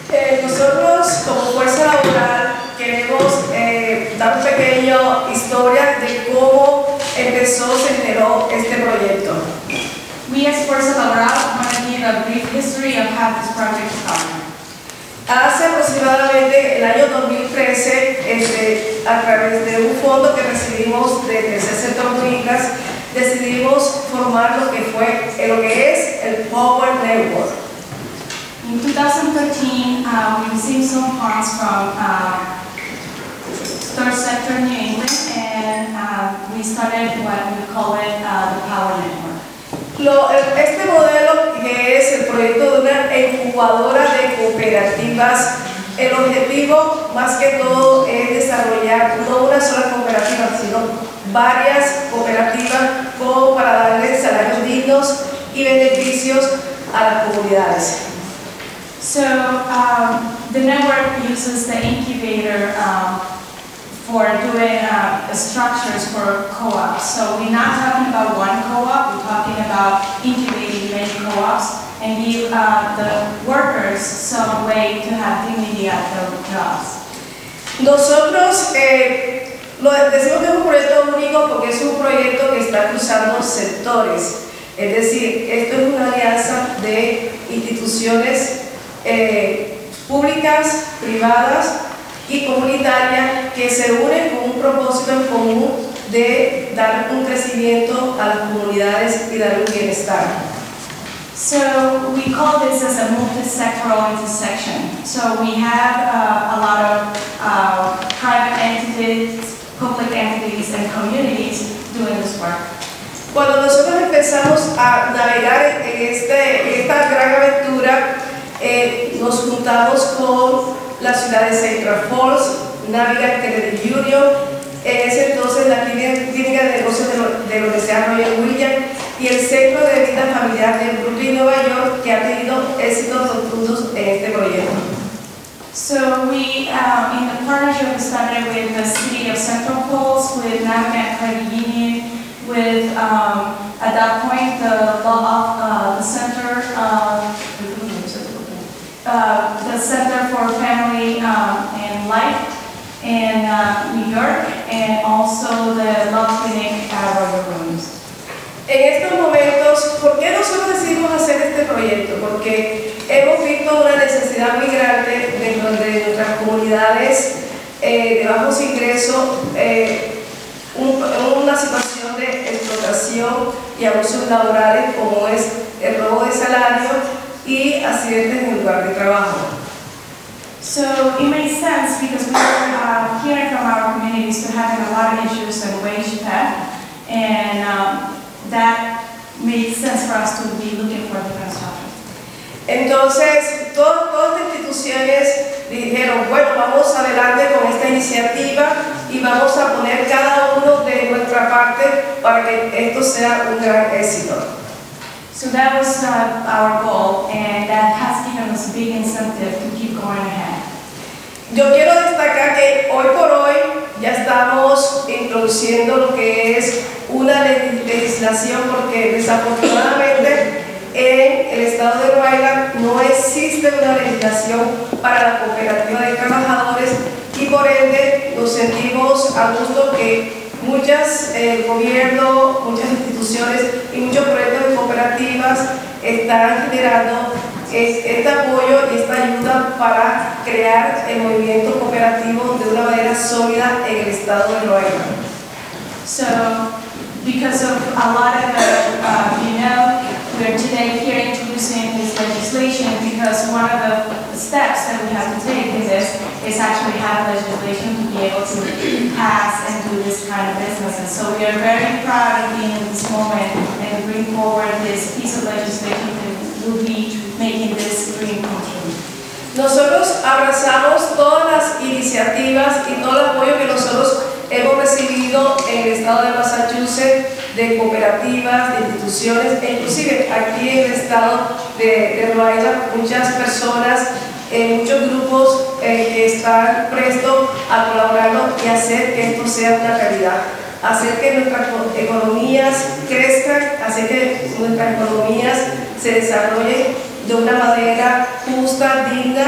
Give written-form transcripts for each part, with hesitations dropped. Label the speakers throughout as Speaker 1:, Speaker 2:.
Speaker 1: Nosotros, como fuerza laboral, queremos dar una pequeña historia de cómo se generó este proyecto.
Speaker 2: We as Fuerza Laboral want to give a brief history of how this project started.
Speaker 1: Hace aproximadamente el año 2013, a través de un fondo que recibimos de Tercer Sector Únicas, decidimos formar lo que es el Power Network.
Speaker 2: In 2013, we received some funds from Third Sector New England, and we started what we call it the Power Network.
Speaker 1: Este modelo, que es el proyecto de una incubadora de cooperativas, el objetivo más que todo es desarrollar no una sola cooperativa, sino varias cooperativas como para darles salarios dignos y beneficios a las comunidades.
Speaker 2: So the network uses the incubator for doing structures for co-ops. So we're not talking about one co-op, we're talking about incubating many co-ops and give the workers some way to have dignity at their jobs.
Speaker 1: Nosotros decimos que es un proyecto único porque es un proyecto que está cruzando sectores. Es decir, esto es una alianza de instituciones públicas, privadas y comunitarias que se unen con un propósito en común de dar un crecimiento a las comunidades y dar un bienestar.
Speaker 2: So we call this as a multi-sectoral intersection. So we have a lot of private entities, public entities, and communities doing this work.
Speaker 1: Cuando nosotros empezamos a navegar en esta gran aventura, nos juntamos con la ciudad de Central Falls, Navidad Kennedy Union, en ese entonces la clínica de negocios de la Universidad Royal Williams y el Centro de Vida Familiar de Brooklyn, Nueva York, que ha tenido éxitos rotundos en este proyecto.
Speaker 2: So we, in the partnership, we started with the city of Central Falls, with Navidad Credit Union, with at that point the Center for Family and Life in New York, and also the Love Clinic at Royal Rooms.
Speaker 1: En estos momentos, ¿por qué nosotros decidimos hacer este proyecto? Porque hemos visto una necesidad muy grande dentro de nuestras comunidades de bajos ingresos, una situación de explotación y abusos laborales como es el robo de salario y accidentes en el lugar de trabajo.
Speaker 2: So it makes sense because we are hearing from our communities to having a lot of issues and wage theft, and that makes sense for us to be looking for different structures.
Speaker 1: Entonces, todas las instituciones dijeron, bueno, vamos adelante con esta iniciativa y vamos a poner cada uno de nuestra parte para que esto sea un gran éxito.
Speaker 2: So that was our goal, and that has given us a big incentive to keep going ahead.
Speaker 1: Yo quiero destacar que hoy por hoy ya estamos introduciendo lo que es una legislación, porque desafortunadamente en el estado de Rhode Island no existe una legislación para la cooperativa de trabajadores y por ende nos sentimos a gusto que muchos gobiernos, muchas instituciones y muchos proyectos de cooperativas están generando este apoyo y esta ayuda para crear el movimiento cooperativo de una manera sólida en el estado de Rhode Island.
Speaker 2: So, because of a lot of we're today here introducing this legislation because one of the steps that we have to take in this is actually have legislation to be able to pass and do this kind of business. And so we are very proud of being in this moment and bring forward this piece of legislation that will be making this dream come true.
Speaker 1: Nosotros abrazamos todas las iniciativas y todo el apoyo que nosotros hemos recibido en el estado de Massachusetts de cooperativas, de instituciones, e inclusive aquí en el estado de Rhode Island, muchas personas, muchos grupos que están prestos a colaborarnos y hacer que esto sea una realidad, hacer que nuestras economías crezcan, hacer que nuestras economías se desarrollen de una manera justa, digna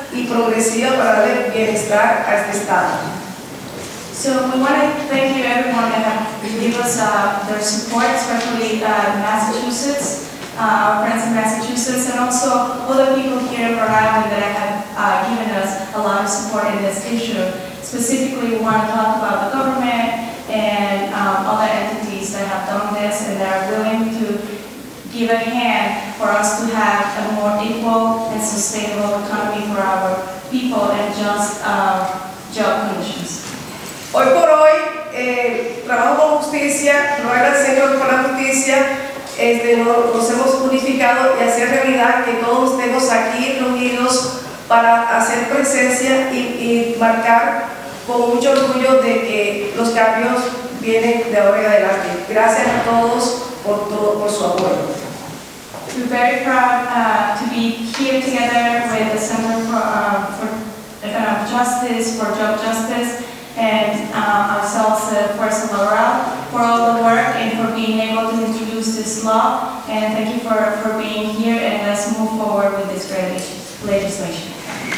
Speaker 1: y progresiva para darle bienestar a este estado.
Speaker 2: So we want to thank you everyone that have given us their support, especially Massachusetts, our friends in Massachusetts, and also other people here in Rhode Island that have given us a lot of support in this issue. Specifically, we want to talk about the government and other entities that have done this and that are willing to give a hand for us to have a more equal and sustainable economy for our people and just job conditions.
Speaker 1: Hoy por hoy, Trabajo con Justicia, Rhode Island Center for Justicia, nos hemos unificado y hacer realidad que todos estemos aquí reunidos para hacer presencia y marcar con mucho orgullo de que los cambios vienen de ahora en adelante. Gracias a todos por su apoyo.
Speaker 2: We're very proud to be here together with the Center for Justice, for Job Justice, and ourselves, Fuerza Laboral, for all the work and for being able to introduce this law. And thank you for being here, and let's move forward with this great legislation.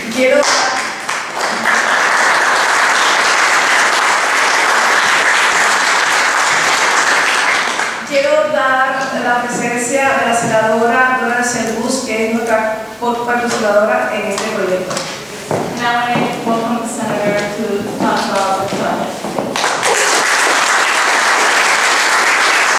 Speaker 1: Quiero dar la presencia de la senadora Gloria Selvus, que es nuestra patrocinadora en este proyecto.
Speaker 2: Now,